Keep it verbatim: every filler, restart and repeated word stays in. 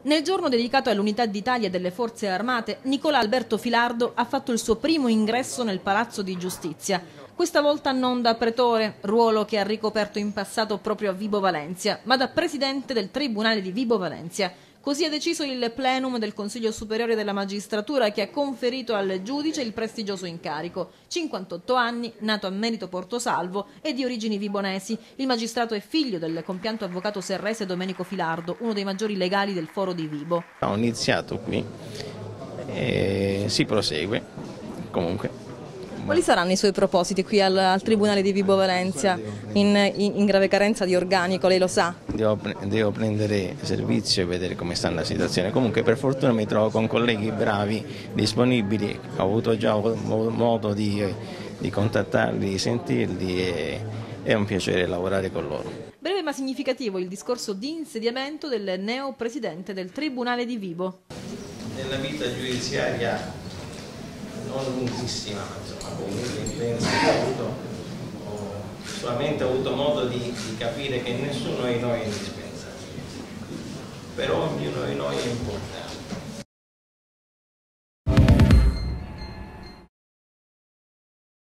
Nel giorno dedicato all'Unità d'Italia e delle Forze Armate, Nicolò Alberto Filardo ha fatto il suo primo ingresso nel Palazzo di Giustizia. Questa volta non da pretore, ruolo che ha ricoperto in passato proprio a Vibo Valentia, ma da presidente del Tribunale di Vibo Valentia. Così ha deciso il plenum del Consiglio Superiore della Magistratura, che ha conferito al giudice il prestigioso incarico. cinquantotto anni, nato a Merito Portosalvo e di origini vibonesi. Il magistrato è figlio del compianto avvocato serrese Domenico Filardo, uno dei maggiori legali del foro di Vibo. Ho iniziato qui e si prosegue comunque. Quali saranno i suoi propositi qui al, al Tribunale di Vibo Valentia, in, in, in grave carenza di organico, lei lo sa? Devo, devo prendere servizio e vedere come sta la situazione. Comunque per fortuna mi trovo con colleghi bravi, disponibili, ho avuto già modo di, di contattarli, di sentirli e è un piacere lavorare con loro. Breve ma significativo il discorso di insediamento del neo presidente del Tribunale di Vibo. Nella vita giudiziaria non lunghissima, ma insomma comunque intensa, ho avuto, ho solamente avuto modo di, di capire che nessuno di noi è indispensabile, però ognuno di noi è